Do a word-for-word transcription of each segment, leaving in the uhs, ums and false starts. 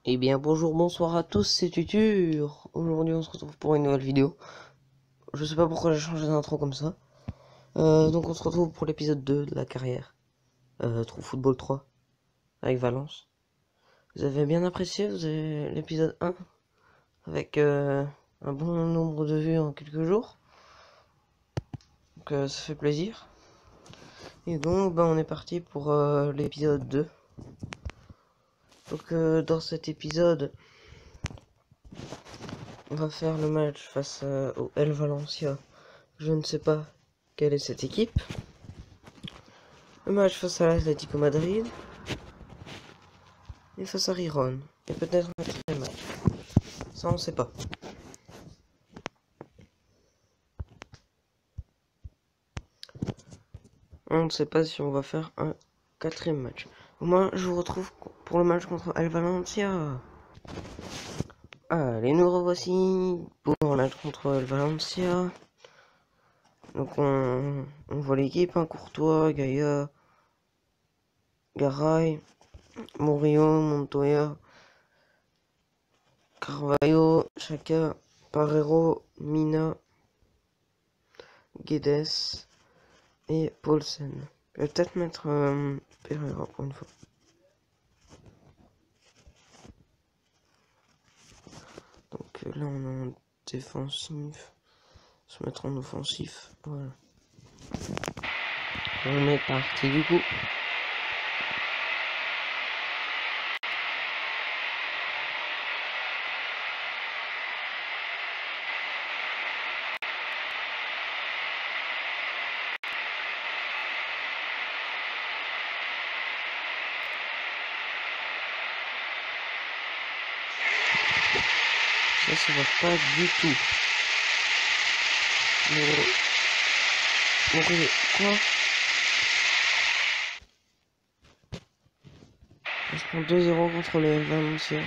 Eh bien bonjour, bonsoir à tous, c'est Tutur. Aujourd'hui on se retrouve pour une nouvelle vidéo. Je sais pas pourquoi j'ai changé d'intro comme ça. Euh, donc on se retrouve pour l'épisode deux de la carrière. Euh, Trou Football trois. Avec Valence. Vous avez bien apprécié, vous avez l'épisode un. Avec euh, un bon nombre de vues en quelques jours. Donc euh, ça fait plaisir. Et donc ben, on est parti pour euh, l'épisode deux. Donc euh, dans cet épisode... On va faire le match face à, au El Valencia. Je ne sais pas quelle est cette équipe. Le match face à l'Atlético Madrid. Et face à Riron. Et peut-être un quatrième match. Ça on ne sait pas. On ne sait pas si on va faire un quatrième match. Moi je vous retrouve pour le match contre El Valencia. Allez, nous revoici pour le match contre El Valencia. Donc on, on voit l'équipe, hein, Courtois, Gaïa, Garay, Murillo, Montoya, Carvalho, Xhaka, Parreiro, Mina, Guedes et Paulsen. Je vais peut-être mettre euh, Pereira pour une fois. Donc euh, là on est en défensif. Se mettre en offensif. Voilà. On est parti du coup. Ça, ça va pas du tout. Mais... Mais quoi? On se prend deux zéro contre le Valencia.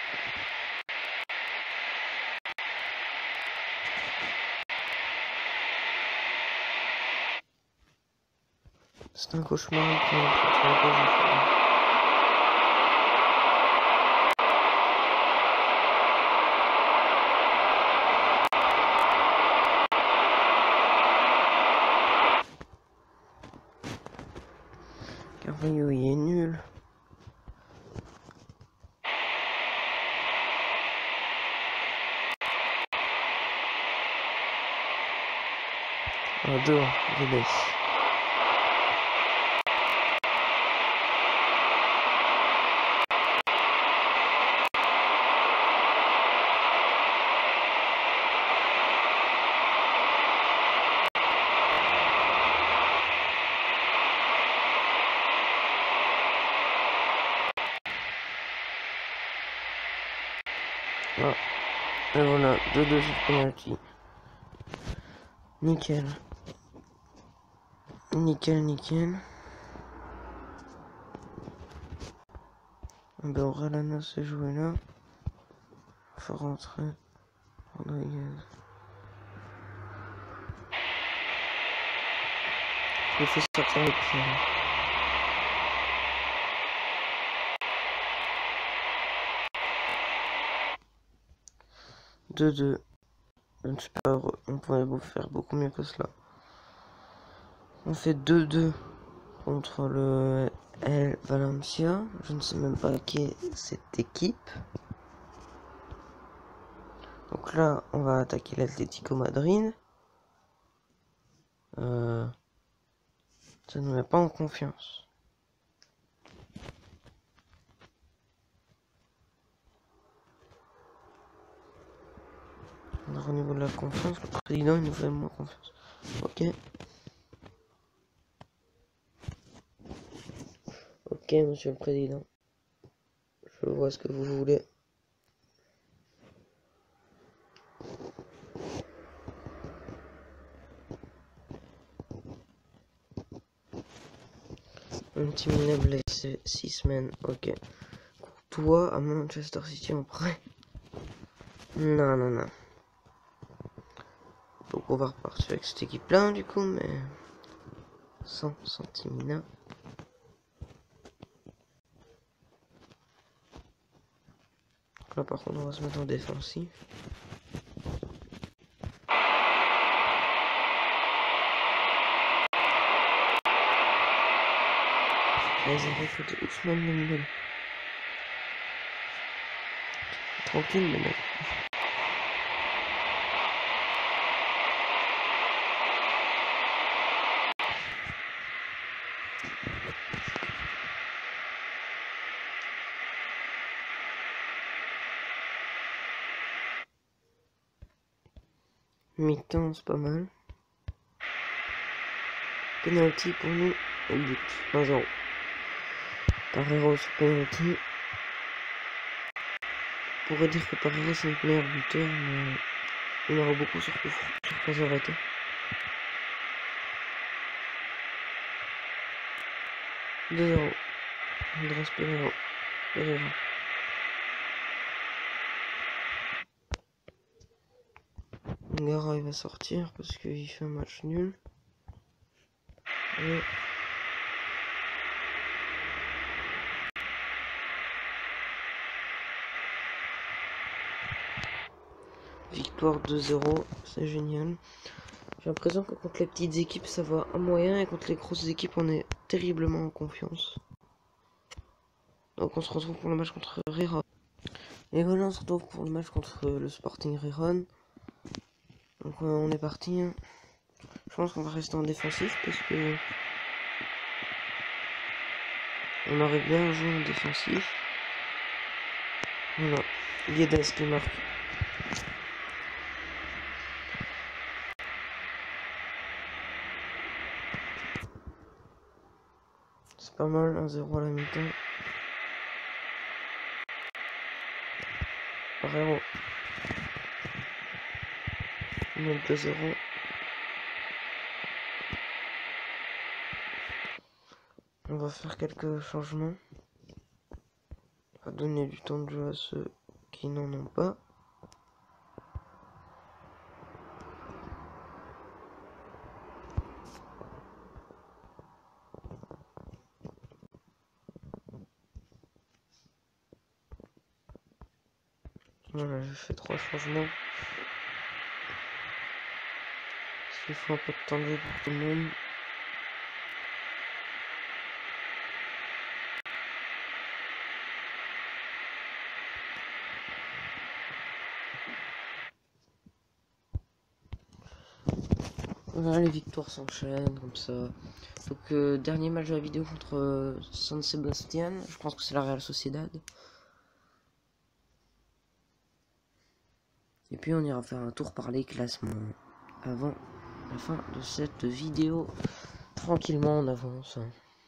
C'est un cauchemar. Carvalho il est nul. Un deux, Guedes. Ah, et voilà, deux deux sur penalty. Nickel. Nickel, nickel. Ben, Orellana s'est joué là. Faut rentrer. Rodriguez. Je fais sortir le pied. deux deux. Je ne suis pas heureux. On pourrait vous faire beaucoup mieux que cela. On fait deux deux contre le El Valencia. Je ne sais même pas qui est cette équipe. Donc là, on va attaquer l'Atlético Madrid. Euh, ça ne nous met pas en confiance. Alors, au niveau de la confiance, le président il nous fait moins confiance. Ok. Ok, monsieur le président. Je vois ce que vous voulez. Un petit minet blessé, six semaines, ok. Courtois à Manchester City en prêt. Non, non, non. Donc on va repartir avec cette équipe-là, du coup, mais... sans Santimina. là par contre on va se mettre en défensif. Les arrêts de Ousmane Dembélé. Tranquille le mec. Mi-temps, c'est pas mal. Penalty pour nous, et but, un zéro. Parreiro sur penalty. On pourrait dire que Parreiro c'est notre meilleur buteur, mais il aura beaucoup sur coup franc, sur pas arrêté. deux zéro. Andrés Pereira. Pereira. Ngara il va sortir parce qu'il fait un match nul. Et... victoire deux zéro, c'est génial. J'ai l'impression que contre les petites équipes ça va un moyen et contre les grosses équipes on est terriblement en confiance. Donc on se retrouve pour le match contre Riron. Et voilà, on se retrouve pour le match contre le Sporting Riron. Donc euh, on est parti. Hein. Je pense qu'on va rester en défensif parce que on aurait bien joué en défensif. Voilà, Guedes qui marque. C'est pas mal, un zéro à la mi-temps. Parreiro. deux zéro. On va faire quelques changements. On va donner du temps de jeu à ceux qui n'en ont pas. Voilà, j'ai fait trois changements. Parce qu'il faut un peu de temps de jeu pour tout le monde. Voilà, les victoires s'enchaînent comme ça. Donc, euh, dernier match de la vidéo contre euh, San Sebastian. Je pense que c'est la Real Sociedad. Et puis on ira faire un tour par les classements avant la fin de cette vidéo. Tranquillement on avance.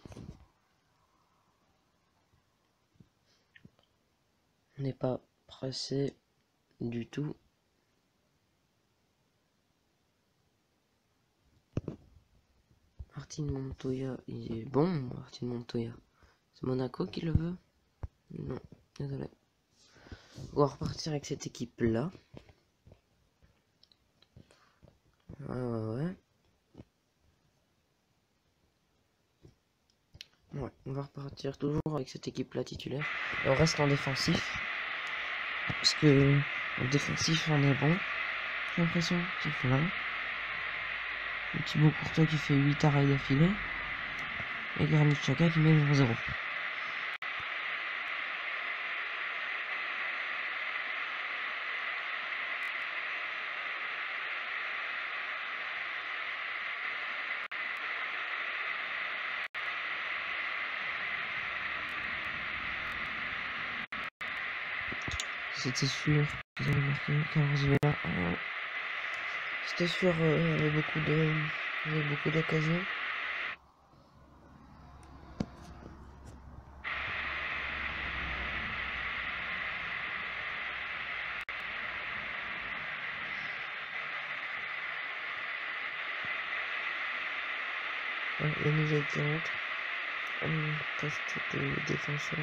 On n'est pas pressé du tout. Martin Montoya, il est bon, Martin Montoya. C'est Monaco qui le veut? Non, désolé. On va repartir avec cette équipe-là. Ouais, ouais, ouais. Ouais, on va repartir toujours avec cette équipe-là titulaire. Et on reste en défensif. Parce que en défensif, on est bon. J'ai l'impression qu'il faut là. Un petit beau Courtois qui fait huit arrêts d'affilée. Et Granit Xhaka qui met le zéro. C'était sûr qu'ils allaient marquer Carlos Vela. C'était sûr, euh, il y avait beaucoup de, il y avait beaucoup d'occasions. Ouais, il y a Miguel qui rentre. Hum, poste de défenseur.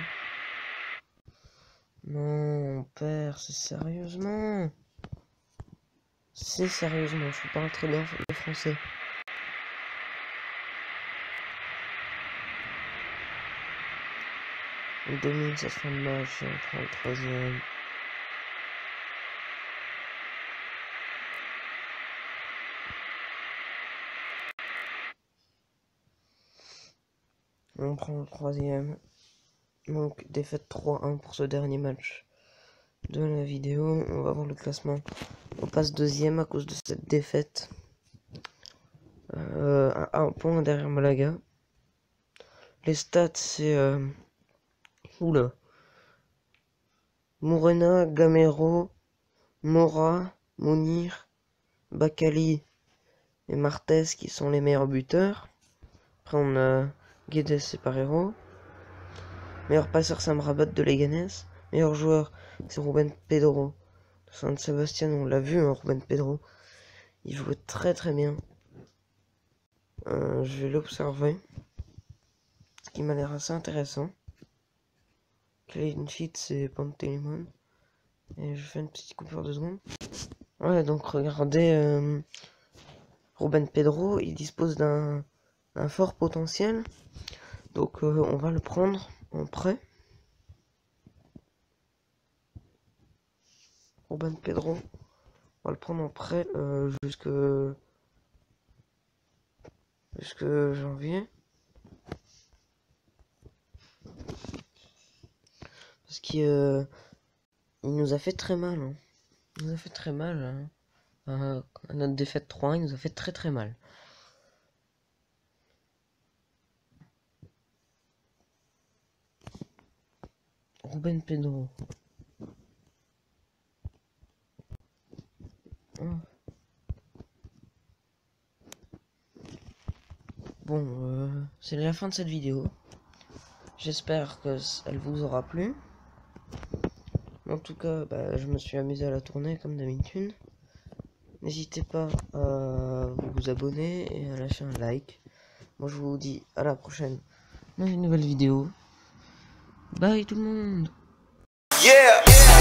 Non, père, c'est sérieusement. C'est sérieusement, je parle très bien le français. On domine cette fin de match et on prend le troisième. On prend le troisième. Donc défaite trois un pour ce dernier match de la vidéo. On va voir le classement. On passe deuxième à cause de cette défaite. Euh, à un point derrière Malaga. Les stats c'est... Euh... Oula. Morena, Gamero, Mora, Mounir, Bakali et Martez qui sont les meilleurs buteurs. Après on a Guedes et Parero. Meilleur passeur c'est Amrabat de Leganés. Meilleur joueur c'est Ruben Pedro de San Sebastian. On l'a vu hein, Ruben Pedro. Il jouait très très bien. Euh, je vais l'observer. Ce qui m'a l'air assez intéressant. Clean sheet c'est Pantelimon. Et je fais une petite coupure de secondes. Ouais donc regardez euh, Ruben Pedro, il dispose d'un fort potentiel. Donc euh, on va le prendre en prêt. Ruben Pedro, on va le prendre en prêt euh, jusque jusque janvier. Parce qu'il euh, il nous a fait très mal. Hein. Il nous a fait très mal. Hein. Euh, notre défaite trois un, il nous a fait très très mal. Ruben Pedro. Oh. Bon, euh, c'est la fin de cette vidéo. J'espère que elle vous aura plu. En tout cas, bah, je me suis amusé à la tourner comme d'habitude. N'hésitez pas à vous abonner et à lâcher un like. Moi je vous dis à la prochaine dans une nouvelle vidéo. Bye tout le monde. Yeah.